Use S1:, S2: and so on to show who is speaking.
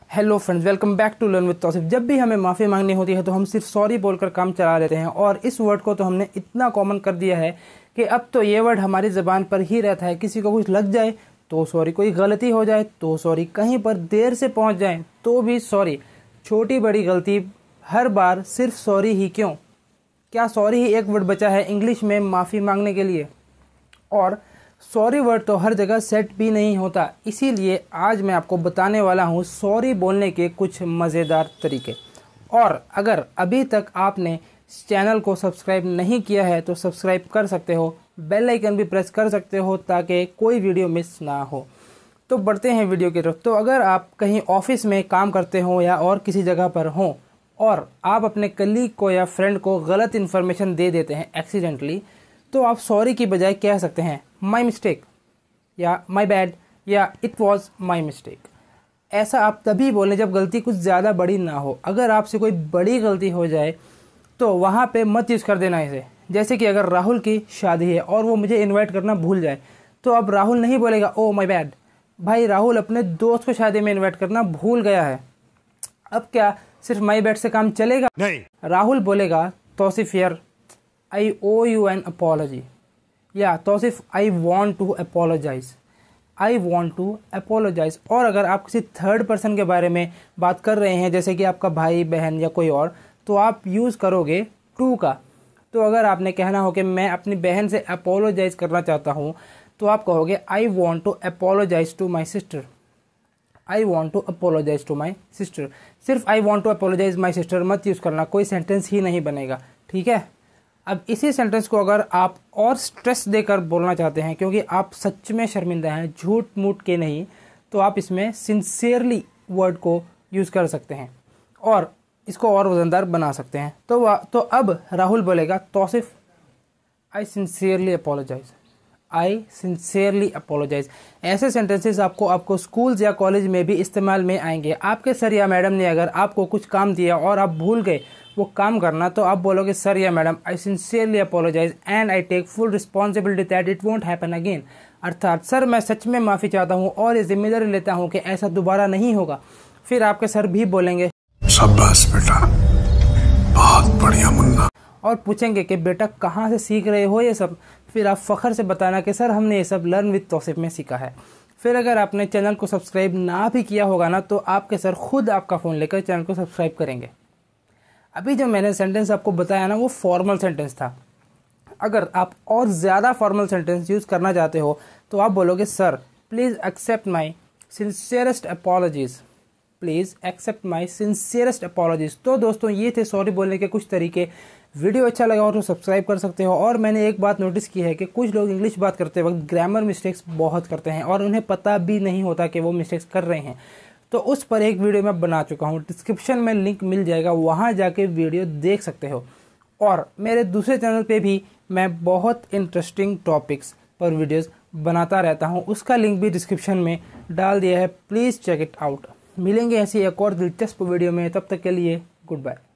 S1: Hello friends, welcome back to learn with Tauseef. जब भी हमें माफ़ी मांगनी होती है तो हम सिर्फ सॉरी बोलकर काम चला लेते हैं और इस वर्ड को तो हमने इतना कॉमन कर दिया है कि अब तो ये वर्ड हमारी ज़बान पर ही रहता है। किसी को कुछ लग जाए तो सॉरी, कोई गलती हो जाए तो सॉरी, कहीं पर देर से पहुंच जाए तो भी सॉरी, छोटी बड़ी गलती हर बार सिर्फ सॉरी ही क्यों? क्या सॉरी ही एक वर्ड बचा है इंग्लिश में माफ़ी मांगने के लिए? और सॉरी वर्ड तो हर जगह सेट भी नहीं होता, इसीलिए आज मैं आपको बताने वाला हूँ सॉरी बोलने के कुछ मज़ेदार तरीके। और अगर अभी तक आपने इस चैनल को सब्सक्राइब नहीं किया है तो सब्सक्राइब कर सकते हो, बेल आइकन भी प्रेस कर सकते हो ताकि कोई वीडियो मिस ना हो। तो बढ़ते हैं वीडियो की तरफ। तो अगर आप कहीं ऑफिस में काम करते हो या और किसी जगह पर हो और आप अपने कलीग को या फ्रेंड को गलत इन्फॉर्मेशन दे देते हैं एक्सीडेंटली, तो आप सॉरी की बजाय कह सकते हैं माई मिस्टेक या माई बैड या इट वॉज माई मिस्टेक। ऐसा आप तभी बोलें जब गलती कुछ ज़्यादा बड़ी ना हो। अगर आपसे कोई बड़ी गलती हो जाए तो वहाँ पे मत यूज़ कर देना इसे। जैसे कि अगर राहुल की शादी है और वो मुझे इनवाइट करना भूल जाए तो अब राहुल नहीं बोलेगा ओ माई बैड। भाई, राहुल अपने दोस्त को शादी में इन्वाइट करना भूल गया है। अब क्या सिर्फ माई बैड से काम चलेगा? नहीं। राहुल बोलेगा तौसीफ यार, I owe you an apology या Tausif I want to apologize, I want to apologize। और अगर आप किसी थर्ड पर्सन के बारे में बात कर रहे हैं जैसे कि आपका भाई बहन या कोई और, तो आप यूज़ करोगे टू का। तो अगर आपने कहना हो कि मैं अपनी बहन से अपोलोजाइज करना चाहता हूँ तो आप कहोगे I want to apologize to my sister, I want to apologize to my sister। सिर्फ I want to apologize my sister मत यूज़ करना, कोई सेंटेंस ही नहीं बनेगा, ठीक है। अब इसी सेंटेंस को अगर आप और स्ट्रेस देकर बोलना चाहते हैं क्योंकि आप सच में शर्मिंदा हैं, झूठ मूठ के नहीं, तो आप इसमें सिंसियरली वर्ड को यूज़ कर सकते हैं और इसको और वजनदार बना सकते हैं। तो अब राहुल बोलेगा Tauseef I sincerely apologize, I sincerely apologize. ऐसे सेंटेंसेस आपको स्कूल्स या कॉलेज में भी इस्तेमाल में आएंगे। आपके सर या मैडम ने अगर आपको कुछ काम दिया और आप भूल गए वो काम करना, तो आप बोलोगे सर या madam I sincerely apologize and I take full responsibility that it won't happen again. अर्थात सर, मैं सच में माफ़ी चाहता हूँ और ये जिम्मेदारी लेता हूँ कि ऐसा दोबारा नहीं होगा। फिर आपके सर भी बोलेंगे
S2: शाबाश बेटा, बहुत बढ़िया मुन्ना,
S1: और पूछेंगे कि बेटा कहाँ से सीख रहे हो ये सब। फिर आप फ़ख्र से बताना कि सर हमने ये सब लर्न विद तौसीफ में सीखा है। फिर अगर आपने चैनल को सब्सक्राइब ना भी किया होगा ना, तो आपके सर खुद आपका फ़ोन लेकर चैनल को सब्सक्राइब करेंगे। अभी जो मैंने सेंटेंस आपको बताया ना, वो फॉर्मल सेंटेंस था। अगर आप और ज़्यादा फॉर्मल सेंटेंस यूज़ करना चाहते हो तो आप बोलोगे sir please accept my sincerest apologies, please accept my sincerest apologies. तो दोस्तों, ये थे सॉरी बोलने के कुछ तरीके। वीडियो अच्छा लगा हो तो सब्सक्राइब कर सकते हो। और मैंने एक बात नोटिस की है कि कुछ लोग इंग्लिश बात करते वक्त ग्रामर मिस्टेक्स बहुत करते हैं और उन्हें पता भी नहीं होता कि वो मिस्टेक्स कर रहे हैं। तो उस पर एक वीडियो मैं बना चुका हूँ, डिस्क्रिप्शन में लिंक मिल जाएगा, वहाँ जाके वीडियो देख सकते हो। और मेरे दूसरे चैनल पे भी मैं बहुत इंटरेस्टिंग टॉपिक्स पर वीडियोस बनाता रहता हूँ, उसका लिंक भी डिस्क्रिप्शन में डाल दिया है, प्लीज़ चेक इट आउट। मिलेंगे ऐसी एक और दिलचस्प वीडियो में, तब तक के लिए गुड बाय।